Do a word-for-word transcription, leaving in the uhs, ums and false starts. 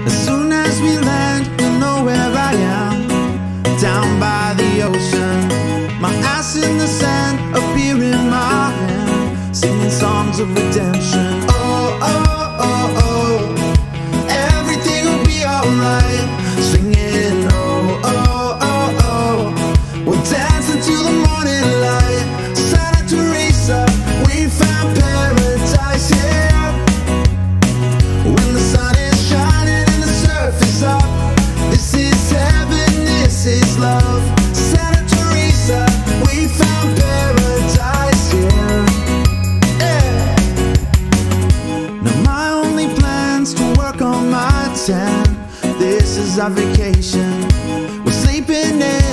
As soon as we land, you'll know where I am. Down by the ocean, my ass in the sand, a beer in my hand, singing songs of redemption. Oh, oh, oh, oh, everything will be alright. Singing, oh, oh, oh, oh, we'll dance until the morning light. Santa Teresa, we found paradise here. When the sun is shining and the surf is up, this is heaven, this is love. Santa Teresa, we found paradise here. Yeah. Now my only plan's to work on my tan. This is our vacation. We're sleeping in